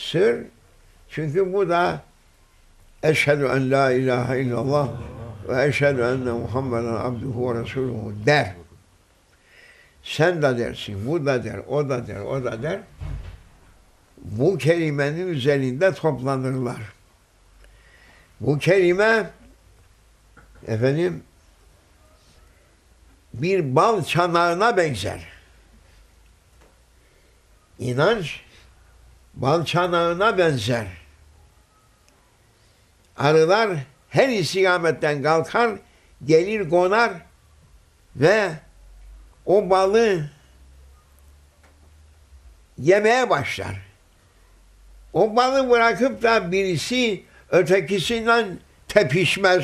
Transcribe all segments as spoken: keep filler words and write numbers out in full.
Sır, çünkü bu da eşhedü en la ilahe illallah ve eşhedü enne Muhammeden abduhu ve resuluhu der. Sen de dersin, bu da der, o da der, o da der. Bu kelimenin üzerinde toplanırlar. Bu kelime efendim bir bal çanağına benzer. İnanç bal çanağına benzer. Arılar her istikametten kalkar, gelir konar ve o balı yemeye başlar. O balı bırakıp da birisi ötekisinden tepişmez,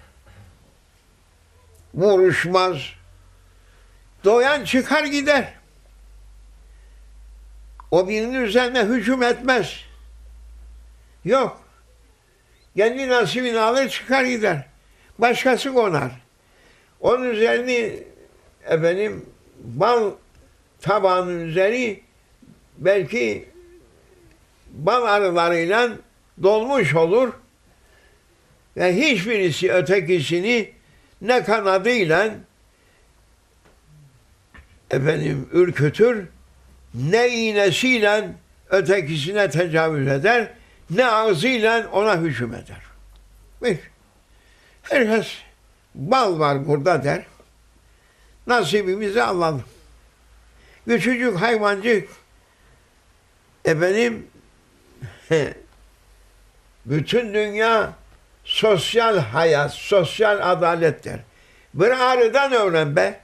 vuruşmaz. Doyan çıkar gider. O birinin üzerine hücum etmez. Yok. Kendi nasibini alır çıkar gider. Başkası konar. Onun üzerini efendim bal tabağının üzeri belki bal arılarıyla dolmuş olur ve hiçbirisi ötekisini ne kanadıyla efendim ürkütür, ne iğnesiyle ötekisine tecavüz eder, ne ağzıyla ona hücum eder. Herkes bal var burada der. Nasibimizi alalım. Küçücük hayvancık efendim bütün dünya sosyal hayat, sosyal adalet der. Bir arıdan öğren be.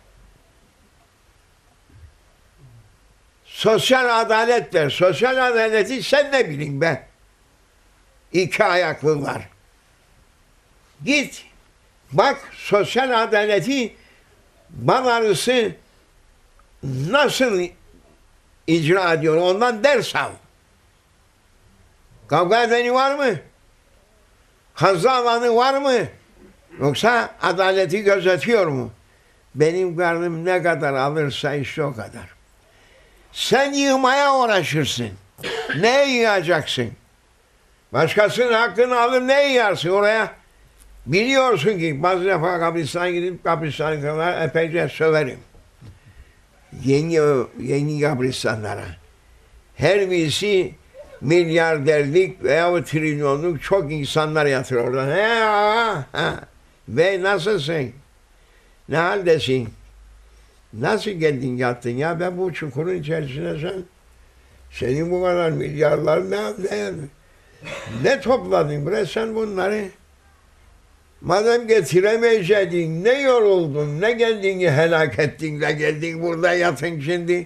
Sosyal adalet der. Sosyal adaleti sen ne bilin be. İki ayaklılar. Git. Bak sosyal adaleti bal arısı nasıl icra ediyor? Ondan ders al. Kavga edeni var mı? Hazzı alanı var mı? Yoksa adaleti gözetiyor mu? Benim karnım ne kadar alırsa işte o kadar. Sen yığmaya uğraşırsın. Ne yığacaksın? Başkasının hakkını alır ne yığarsın oraya? Biliyorsun ki bazı defa kabristan'a gidip kabristan'a kadar epeyce söverim. Yeni, yeni kabristanlara. Her birisi milyarderlik veya trilyonluk çok insanlar yatır oradan. He, ha, ha. Ve nasılsın? Ne haldesin? Nasıl geldin yattın ya? Ben bu çukurun içerisine sen senin bu kadar milyarlar ne, ne, ne topladın bre sen bunları? Madem getiremeyeceydin, ne yoruldun, ne kendini helak ettin de geldin burada yatın şimdi.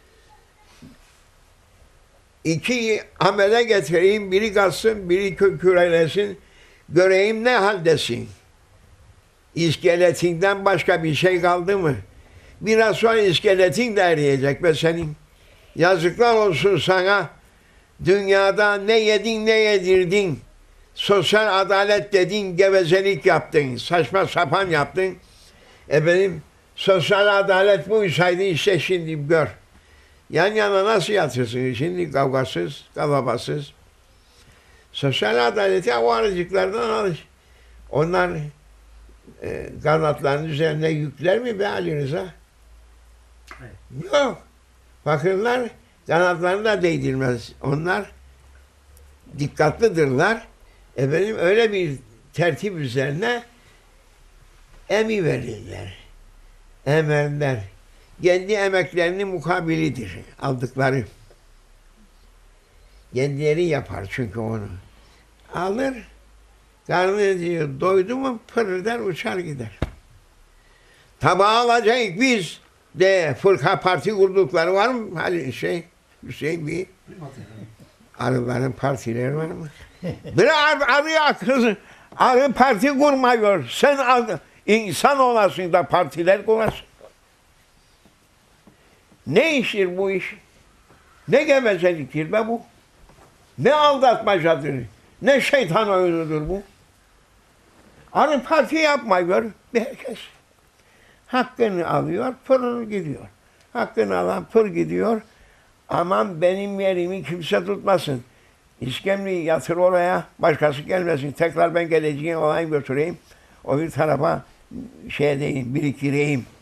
İki amele getireyim, biri kaçsın, biri kürelesin, göreyim ne haldesin. İskeletinden başka bir şey kaldı mı? Biraz sonra iskeletin de eriyecek be senin. Yazıklar olsun sana. Dünyada ne yedin ne yedirdin. Sosyal adalet dedin, gevezelik yaptın, saçma sapan yaptın. Efendim, sosyal adalet buysaydı işte şimdi gör. Yan yana nasıl yatırsın şimdi kavgasız, kavabasız. Sosyal adaleti o arıcıklardan alır. Onlar e, kanatlarının üzerine yükler mi be Ali Rıza? Evet. Yok. Fakirler kanatlarını da değdirmez. Onlar dikkatlidirler. Efendim öyle bir tertip üzerine emi verirler. Emerler. Kendi emeklerinin mukabilidir aldıkları. Kendileri yapar çünkü onu. Alır, karnı diyor, doydu mu pırırdan uçar gider. Tabağı alacak biz de fırka parti kurdukları var mı? Hani şey, Hüseyin bir arıların partileri var mı? Bir ar arıya kızı, arı parti kurmuyor. Sen arı, insan olasın da partiler kurasın. Ne iştir bu iş? Ne gevezeliktir be bu? Ne aldatmacadır? Ne şeytan oyunudur bu? Arı parti yapmıyor. Herkes hakkını alıyor, pır gidiyor. Hakkını alan pır gidiyor. Aman benim yerimi kimse tutmasın. İskemleyi yatır oraya, başkası gelmesin. Tekrar ben geleceğim, olayım götüreyim. O bir tarafa şey diyeyim, biriktireyim.